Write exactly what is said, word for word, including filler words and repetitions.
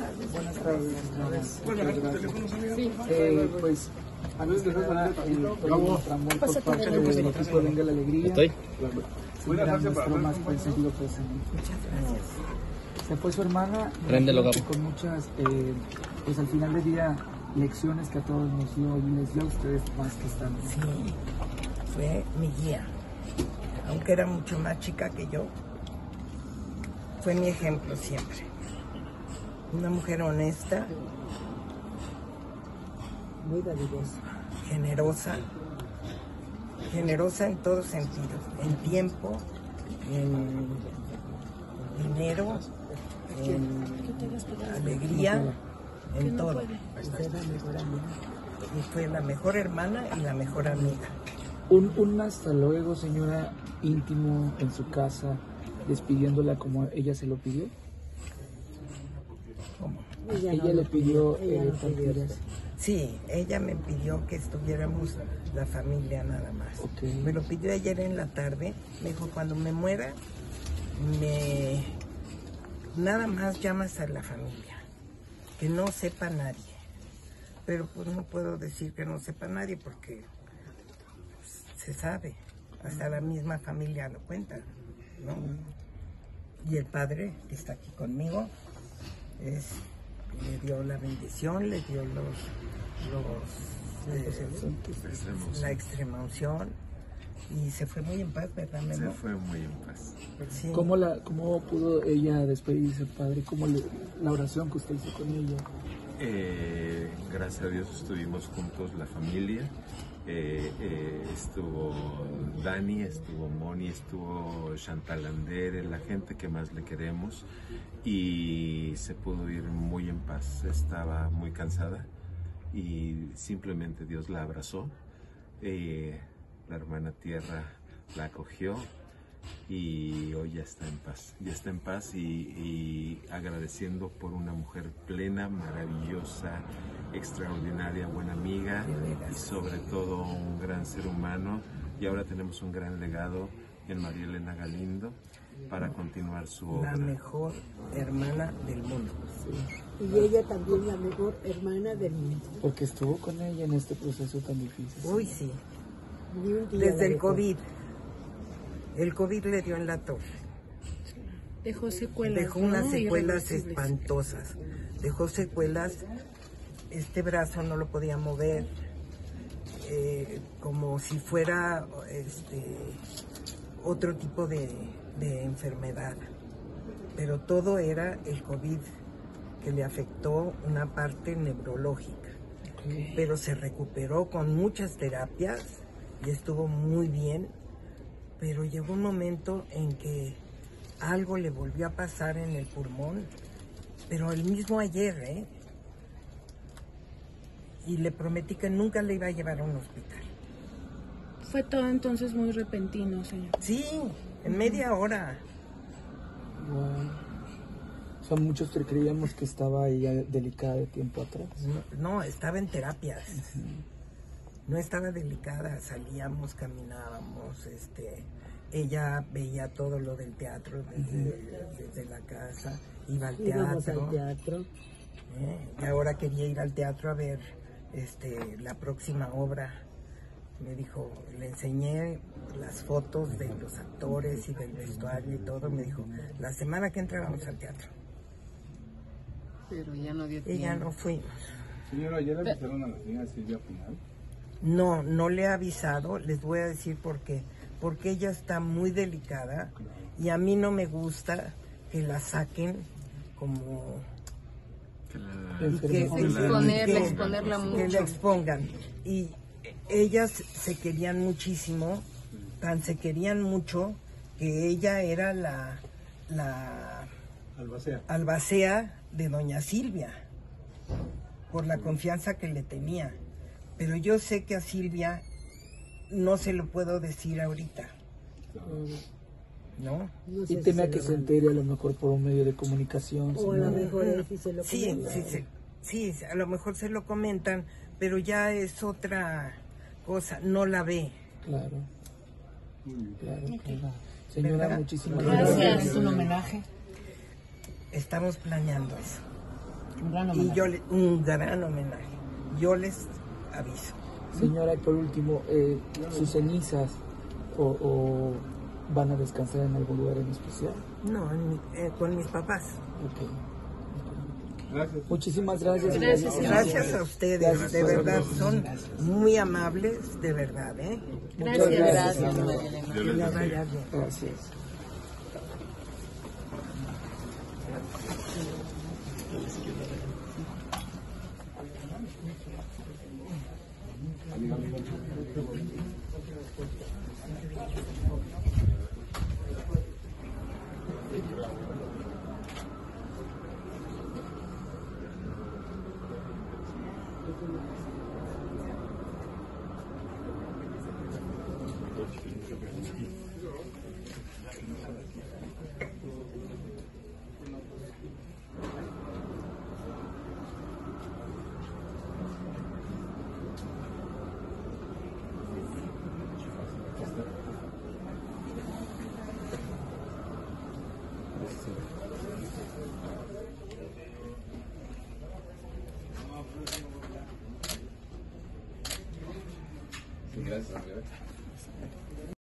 tardes. Buenas tardes. Buenas tardes. Sí. Eh, pues, antes de nada, eh, todo nuestro amor por parte del equipo Venga la Alegría. ¿Estoy? Nuestro más sentido presente. Muchas gracias. Se fue su hermana. Préndelo, Gabo. Con muchas, eh, pues al final del día, lecciones que a todos nos dio y les dio a ustedes más que están. Sí, fue mi guía. Aunque era mucho más chica que yo, fue mi ejemplo siempre. Una mujer honesta, muy dadivosa, generosa, generosa en todos sentidos, en tiempo, en dinero, en alegría, en todo. Y fue la mejor hermana y la mejor amiga. Un, un hasta luego, señora, íntimo en su casa, despidiéndola como ella se lo pidió. ¿Cómo? Ella, ella no le pidió, pidió eh, partidas. Sí, ella me pidió que estuviéramos la familia nada más. Okay. Me lo pidió ayer en la tarde. Me dijo, cuando me muera, me nada más llamas a la familia, que no sepa nadie. Pero pues no puedo decir que no sepa nadie porque pues, se sabe, hasta la misma familia lo cuenta, ¿no? Y el padre que está aquí conmigo es, le dio la bendición, le dio los, los eh, la extrema unción y se fue muy en paz, ¿verdad, Memo? Se fue muy en paz. Sí. ¿Cómo, la, ¿Cómo pudo ella despedirse, padre? ¿Cómo le, la oración que usted hizo con ella? Eh, gracias a Dios estuvimos juntos, la familia. Eh, eh, estuvo Dani, estuvo Moni, estuvo Chantal Andere, la gente que más le queremos, y se pudo ir muy en paz. Estaba muy cansada y simplemente Dios la abrazó. Eh, la hermana tierra la acogió y hoy ya está en paz, ya está en paz y, y agradeciendo por una mujer plena, maravillosa, extraordinaria, buena amiga y sobre todo un gran ser humano. Y ahora tenemos un gran legado en María Elena Galindo para continuar su obra. La mejor hermana del mundo. Sí. Y ella también la mejor hermana del mundo. Porque estuvo con ella en este proceso tan difícil. Uy, sí. Desde el COVID. El COVID le dio en la torre. Dejó secuelas. Dejó unas ¿no? secuelas espantosas. Dejó secuelas. Este brazo no lo podía mover. Eh, como si fuera este, otro tipo de, de enfermedad. Pero todo era el COVID que le afectó una parte neurológica. Okay. Pero se recuperó con muchas terapias y estuvo muy bien. Pero llegó un momento en que algo le volvió a pasar en el pulmón, pero el mismo ayer, ¿eh? Y le prometí que nunca le iba a llevar a un hospital. Fue todo entonces muy repentino, señor. Sí, en media hora. Wow. O sea, muchos creíamos que estaba ella delicada de tiempo atrás. No, no estaba en terapias. Uh-huh. No estaba delicada, salíamos, caminábamos, este, ella veía todo lo del teatro desde, desde la casa, iba al teatro, al teatro. ¿eh? Y ahora quería ir al teatro a ver este, la próxima obra. Me dijo, le enseñé las fotos de los actores y del vestuario y todo, me dijo, la semana que entra vamos al teatro. Pero ya no dio tiempo. Y ya no fuimos. Señora, ¿ya le avisaron a la señora Silvia Pinal? No, no le he avisado, les voy a decir por qué. Porque ella está muy delicada y a mí no me gusta que la saquen como... Que la, y que, exponerla, que, exponerla mucho. Que la expongan. Y ellas se querían muchísimo, tan se querían mucho que ella era la, la albacea. albacea de doña Silvia, por la confianza que le tenía. Pero yo sé que a Silvia no se lo puedo decir ahorita. ¿No? no sé y temía si que se entere a lo mejor por un medio de comunicación. O a lo mejor es, si se lo sí, sí, sí, sí, a lo mejor se lo comentan, pero ya es otra cosa, no la ve. Claro. Claro, claro. Señora, ¿verdad? Muchísimas gracias. gracias. ¿Es un homenaje? Estamos planeando eso. Un gran Y homenaje. yo le, un gran homenaje. Yo les aviso. Señora, y por último, eh, sus cenizas o, o van a descansar en algún lugar en especial. No, en mi- eh, con mis papás. Ok. Gracias. Muchísimas gracias. Gracias, Gracias a ustedes, Gracias de por verdad, venir. son muy amables, de verdad, ¿eh? Muchas Gracias. gracias. Gracias. Que la vaya bien. Gracias. Gracias.